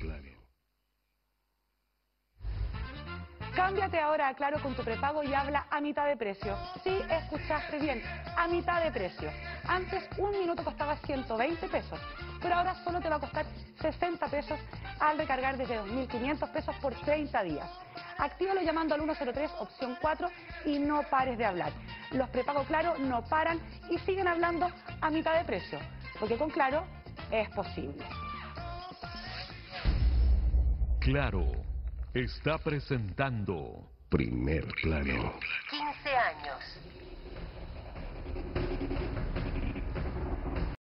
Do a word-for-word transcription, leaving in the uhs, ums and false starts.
Cámbiate ahora a Claro con tu prepago y habla a mitad de precio. Sí, escuchaste bien, a mitad de precio. Antes un minuto costaba ciento veinte pesos, pero ahora solo te va a costar sesenta pesos al recargar desde dos mil quinientos pesos por treinta días. Actívalo llamando al uno cero tres, opción cuatro, y no pares de hablar. Los prepago Claro no paran y siguen hablando a mitad de precio, porque con Claro es posible. Claro está presentando Primer Plano.